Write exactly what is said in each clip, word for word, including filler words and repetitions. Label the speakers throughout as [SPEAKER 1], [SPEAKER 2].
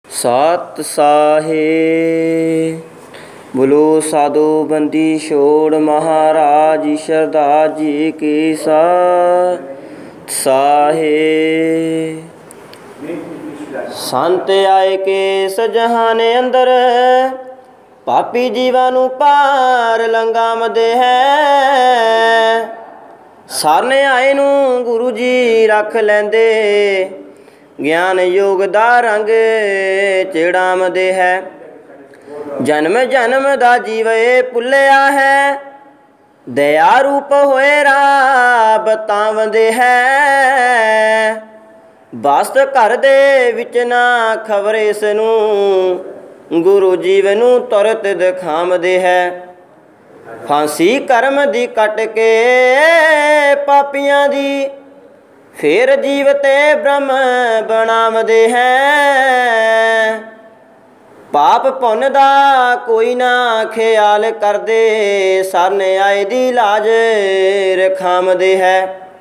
[SPEAKER 1] सत साहे बोलो साधु बंदी छोड़ महाराज सरदार जी की सत साहे। संत आए के सजहाने अंदर पापी जीवां नूं पार लंघावदे है। सरने आए नूं गुरु जी रख लैंदे ज्ञान योग दा रंग चिड़ावदे है। जन्म जन्म दा जीव ए भुलिया है दया रूप होए राह बतावदे है। बस घर दे विच ना खबर इस नूं गुरु जीव नूं तुरत दिखावदे है। फांसी कर्म दी कट के पापियां दी फिर जीव ते ब्रह्म बनावदे है। पाप पुन दा कोई ना ख्याल करदे सरने आए दी लाज रखावदे है।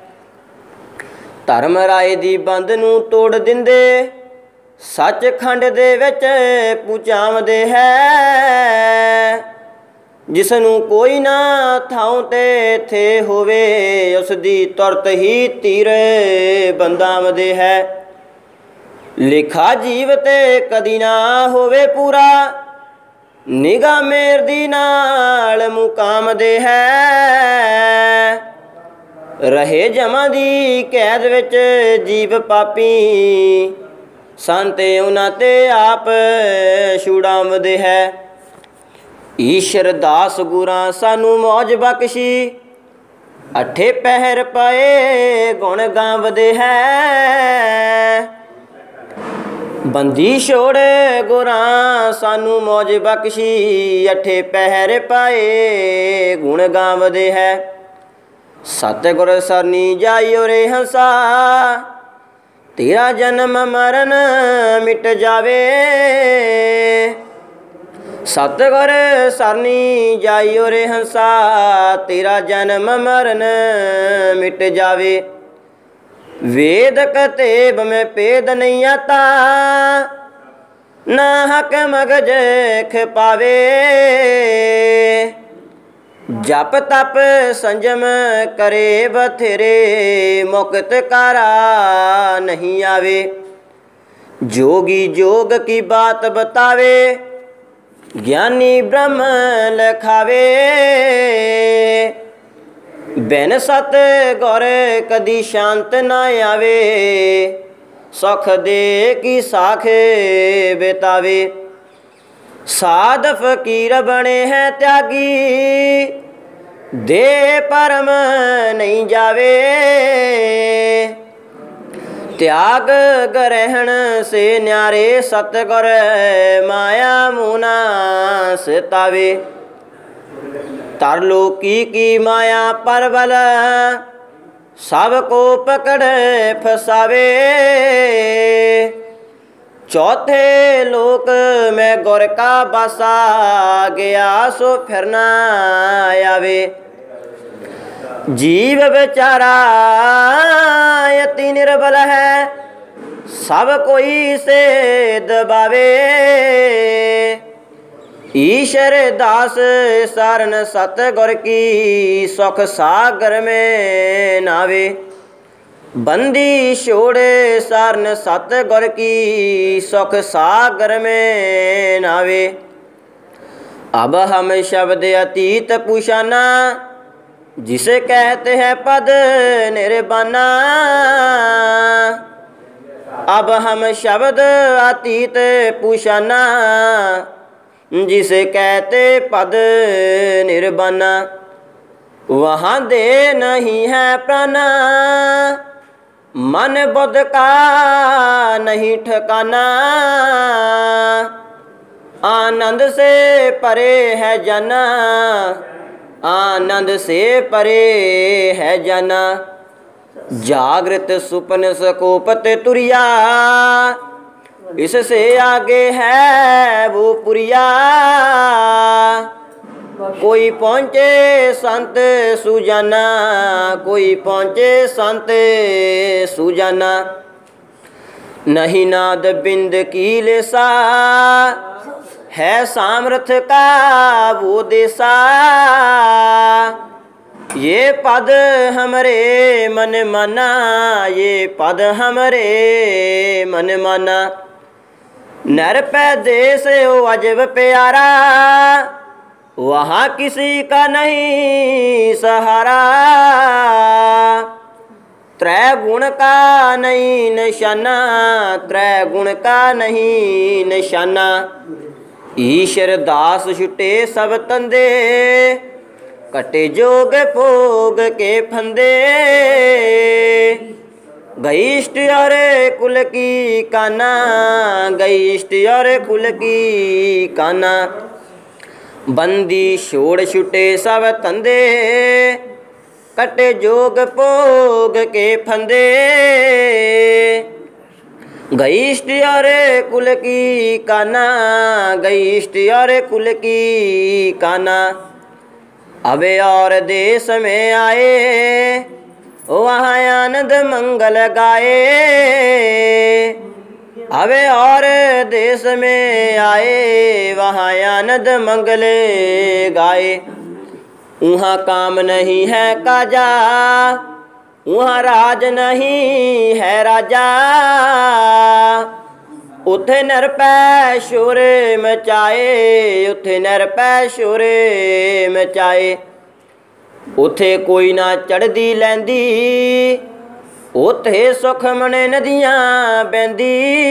[SPEAKER 1] धर्म राय दी बंद नूं तोड़ दिंदे सचखंड दे विच पहुंचावदे है। जिसनूं कोई ना थां ते थे होवे उसदी तुरत ही तीर बंदावदे है। लिखा जीव ते कदी ना होवे पूरा निगाह मेर दी नाल मुकामदे है। रहे जमां दी कैद विच जीव पापी संत उन्हां ते आप छुड़ावदे है। ईश्वर दास गुरां सानू मौज बख्शी अठे पहर पाए गुण गावदे है। बंदी छोड़ गुरां सानू मौज बख्शी अठे पहर पाए गुण गावदे है। सतगुर सरनी जाइयो रे हंसा तेरा जन्म मरण मिट जावे। सतगुर सरनी जाइयो रे हंसा तेरा जन्म मरण मिट जावे। वेद कतेब में पेद नहीं आता ना हक मगज खपावे। जप तप संजम करे बथेरे मुक्त कारा नहीं आवे। जोगी जोग की बात बतावे ज्ञानी ब्रह्म लखावे। बिन सत गुर कदी शांत ना आवे सुख दे की साख बितावे। साध फकीर बने हैं त्यागी दे परम नहीं जावे। त्याग ग्रहण से न्यारे सतगुर माया मुना सितावे। तरलोकी की माया परबल सबको पकड़ फसावे। चौथे लोक में गुर का बसा गया सो फिर ना आवे। जीव बेचारा यति निर्बल है सब कोई से दबावे। ईश्वर दास शरण सतगुर की सुख सागर में नावे। बंदी छोड़ शरण सतगुर की सुख सागर में नावे। अब हम शब्द अतीत पुछाना जिसे कहते हैं पद निर्बाना। अब हम शब्द अतीत पुछाना जिसे कहते पद निर्बाना। वहाँ दे नहीं है प्राणा मन बुद्ध का नहीं ठिकाना। आनंद से परे है जना आनंद से परे है जना। जागृत सुपन सकोपत तुरिया इससे आगे है वो पुरिया। कोई पहुँचे संत सुजाना कोई पहुँचे संत सुजाना। नहीं नाद बिंद की लेसा, है सामर्थ का वो देसा। ये पद हमरे मन माना, ये पद हमरे मन माना। नरपै देश ओ अजब प्यारा, वहाँ किसी का नहीं सहारा। त्रै गुण का नहीं निशाना, त्रै गुण का नहीं निशाना। ईश्वर दास छुटे सब तंदे, कटे जोग भोग के फंदे। गई इष्ट और कुल की काना, गई इष्ट और कुल की काना। बंदी छोड़ छुटे सब तंदे, कटे जोग भोग के फंदे। गई इष्ट और कुल की काना, गई इष्ट और कुल की काना। अब और देश में आए, वहाँ आनंद मंगल गाए। अब और देश में आए, वहाँ आनंद मंगल गाए। वहाँ काम नहीं है काजा, वहाँ राज नहीं है राजा। उथे नर पै शोर मचाए, उथे नर पै शोर मचाए। उथे कोई ना चढ़दी लैंदी, उथे सुख मने नदियाँ बहंदी।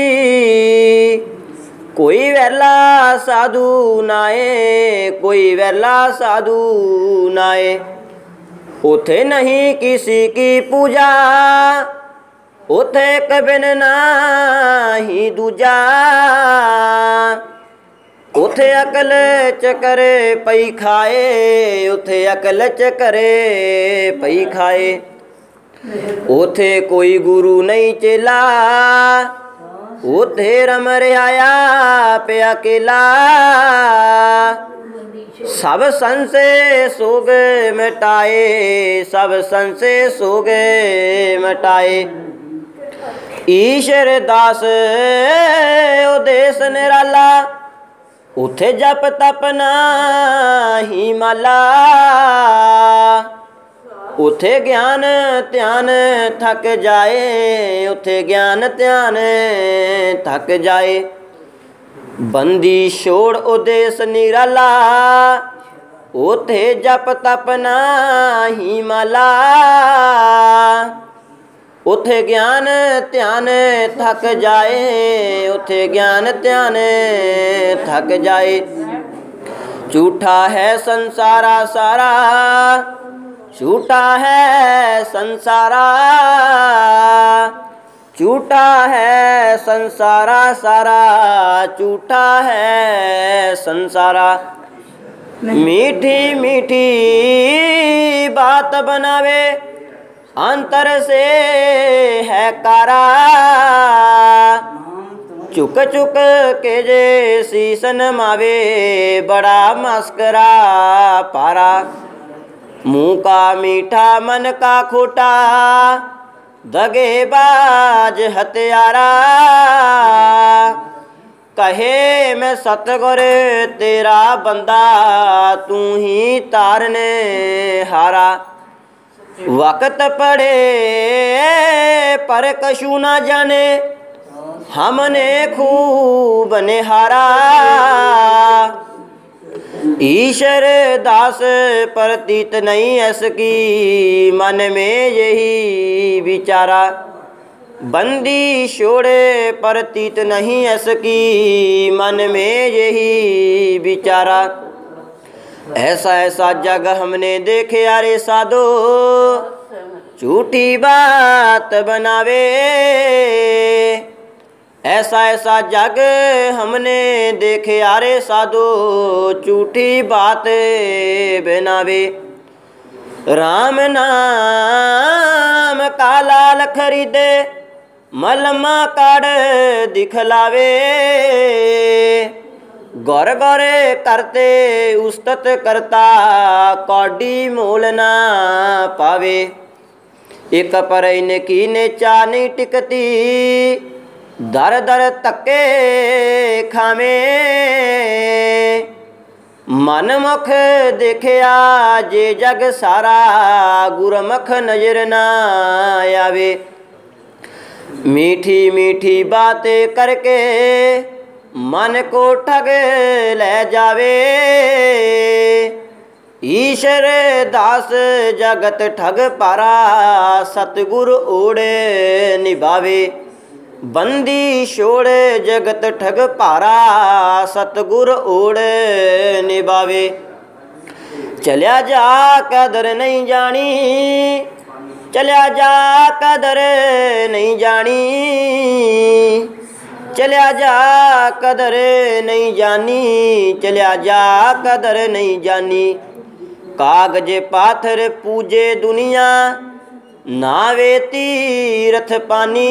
[SPEAKER 1] कोई वैला साधु नाए, कोई वैला साधु नाए। उथे नहीं किसी की पूजा, उथे कबिन नाही दूजा। उथे अकल चकर पई खाए, उथे अकल चकर पई खाए। उथे कोई गुरु नहीं चेला, उथे रम रिहाया पे अकेला। सब संशय सोग मिटाए, सब संशय सोग मिटाए। ईश्वर दास ओ देश निराला, उथे जप तप नाही माला। उथे ज्ञान ध्यान थक जाए, उथे ज्ञान ध्यान थक जाए। बंदी छोड़ उदेश निराला, उथे जप तप नाही माला। उथे ज्ञान ध्यान थक जाए, उथे ज्ञान ध्यान थक जाए। झूठा है संसारा सारा, झूठा है संसारा। झूठा है संसारा सारा, झूठा है संसारा। मीठी मीठी बात बनावे, अंतर से है कारा। चुक चुक के जे शीस नमावे, बड़ा मस्करा पारा। मुँह का मीठा मन का खोटा, दगेबाज हत्यारा। कहे मैं सतगुर तेरा बंदा, तू ही तारने हारा। वक्त पड़े पर कछु ना जाने, हमने खूब निहारा। ईश्वर दास प्रतीत नहीं इसकी, मन में यही विचारा। बंदी छोड़े प्रतीत नहीं इसकी, मन में यही विचारा। ऐसा ऐसा जग हमने देखे अरे साधो, झूठी बात बनावे। ऐसा ऐसा जग हमने देखे अरे साधो, झूठी बात बनावे। राम नाम का लाल खरीदे, मलमा काढ़ दिखलावे। गौर गौर करते उस्तत करता, कौडी मोल ना पावे। एक पर इनकी ने चा नहीं टिकती, दर दर धक्के खावे। मनमुख देखिया जे जग सारा, गुरमुख नजर ना आवे। मीठी मीठी बातें करके मन को ठग ले जावे। ईश्वर दास जगत ठग पारा, सतगुर ओढ़े निभावे। बंदी छोड़ जगत ठग पारा, सतगुर ओढ़ निभावे। चलिया जा कदर नहीं जानी, चलिया जा कदर नहीं जानी, चलिया जा कदर नहीं जानी, चलिया जा कदर नहीं जानी। कागज पाथर पूजे दुनिया, नावे तीरथ पानी।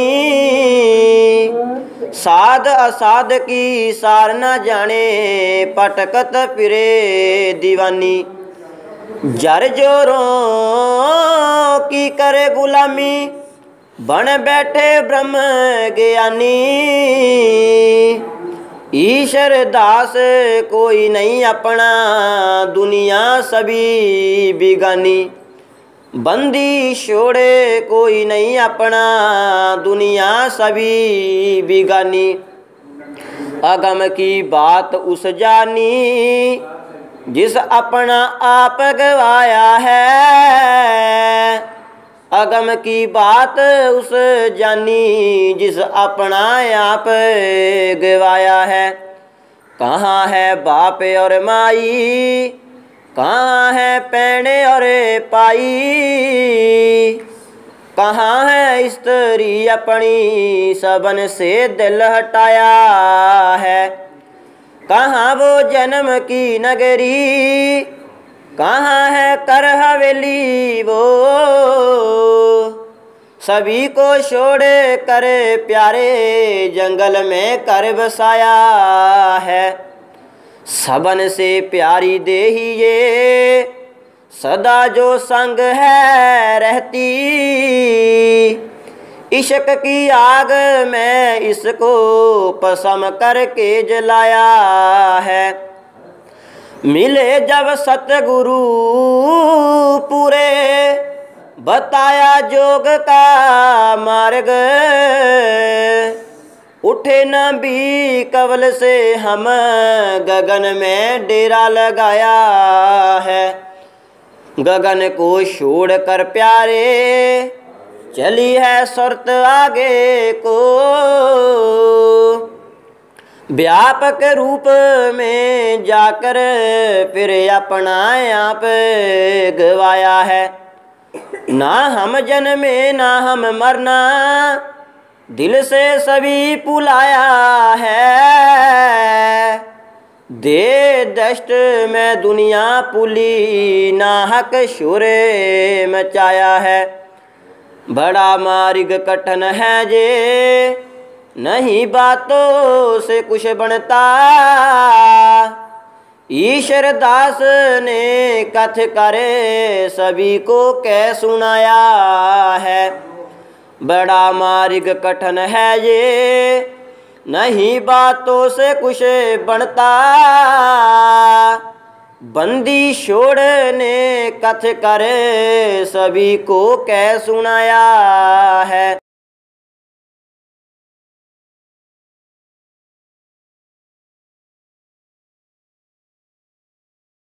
[SPEAKER 1] साध असाध की सार न जाने, पटकत फिरे दीवानी। जर जोरों की करे गुलामी, बन बैठे ब्रह्म ज्ञानी। ईश्वर दास कोई नहीं अपना, दुनिया सभी बिगानी। बंदी छोड़े कोई नहीं अपना, दुनिया सभी बिगानी। अगम की बात उस जानी, जिस अपना आप गवाया है। अगम की बात उस जानी, जिस अपना आप गवाया है। कहाँ है बाप और माई, कहाँ है पैणे और पाई। कहाँ है स्त्री अपनी, सबन से दिल हटाया है। कहाँ वो जन्म की नगरी, कहाँ है कर हवेली वो। सभी को छोड़ कर प्यारे, जंगल में कर बसाया है। सबन से प्यारी देही ये, सदा जो संग है रहती। इश्क की आग में इसको पसम करके जलाया है। मिले जब सतगुरु पूरे, बताया जोग का मार्ग। उठे न भी कवल से हम, गगन में डेरा लगाया है। गगन को छोड़ कर प्यारे, चली है सुरत आगे को। व्यापक रूप में जाकर फिर अपना आप गवाया है। ना हम जन्मे ना हम मरना, दिल से सभी पुलाया है। दे दश्त में दुनिया पुली, नाहक शोर मचाया है। बड़ा मार्ग कठिन है जे, नहीं बातों से कुछ बनता। ईश्वर दास ने कथ करे, सभी को कह सुनाया है। बड़ा मार्ग कठिन है ये, नहीं बातों से कुछ बनता। बंदी छोड़ने कथ करे, सभी को कह सुनाया है।